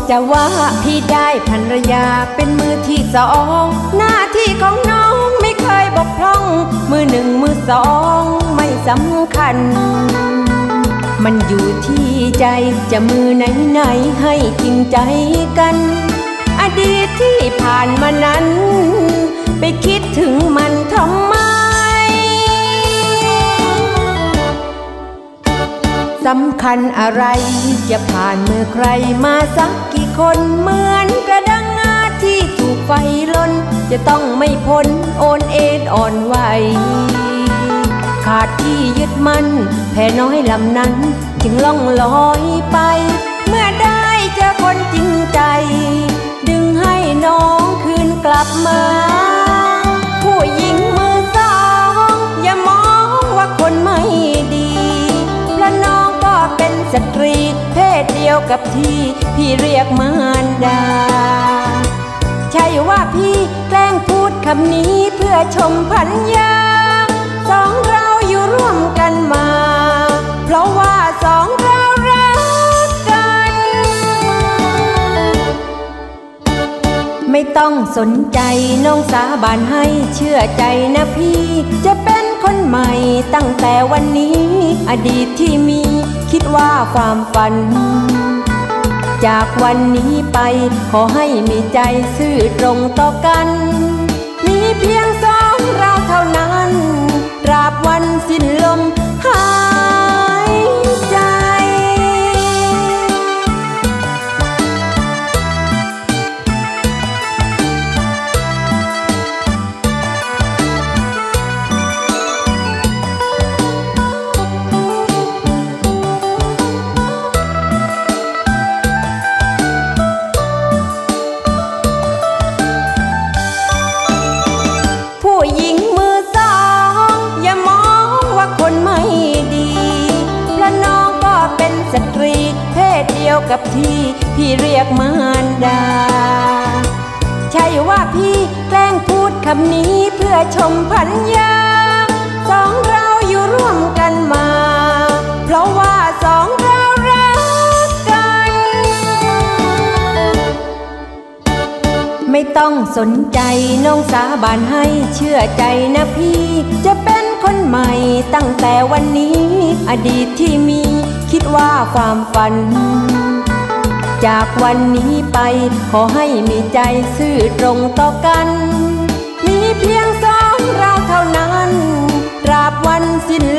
จะว่าพี่ได้ภรรยาเป็นมือที่สองหน้าที่ของน้องไม่เคยบกพร่องมือหนึ่งมือสองไม่สำคัญมันอยู่ที่ใจจะมือไหนให้จริงใจกันอดีตที่ผ่านมานั้นไปคิดถึงมันทำไมสำคัญอะไรจะผ่านมือใครมาสักกี่คนเหมือนกระดังงาที่ถูกไฟลนจะต้องไม่พ้นโอนเอ็นอ่อนไหวขาดที่ยึดมั่นแผ่น้อยลำนั้นจึงล่องลอยไปเมื่อได้เจอคนจริงใจดึงให้น้องคืนกลับมาผู้หญิงมือสองอย่ามองว่าคนไม่ดีเพราะน้องก็เป็นสตรีเพศเดียวกับที่พี่เรียกมารดาใช่ว่าพี่แกล้งพูดคำนี้เพื่อชมพัญญาสองเราอยู่ร่วมกันมาเพราะว่าสองเรารักกันไม่ต้องสนใจน้องสาบานให้เชื่อใจนะพี่จะเป็นคนใหม่ตั้งแต่วันนี้อดีตที่มีคิดว่าความฝันจากวันนี้ไปขอให้มีใจซื่อตรงต่อกันมีเพียงสองเราเท่านั้นตราบวันสิ้นลมหายใจผู้หญิงมือสองอย่ามองว่าคนไม่ดีเพราะน้องก็เป็นสตรีเพศเดียวกับที่พี่เรียกมารดาใช่ว่าพี่แกล้งพูดคำนี้เพื่อชมพัญญาสองเราอยู่ร่วมกันมาเพราะว่าสองเรารักกันไม่ต้องสนใจน้องสาบานให้เชื่อใจนะพี่จะเป็นคนใหม่ตั้งแต่วันนี้อดีตที่มีคิดว่าความฝันจากวันนี้ไปขอให้มีใจซื่อตรงต่อกันมีเพียงสองเราเท่านั้นตราบวันสิ้น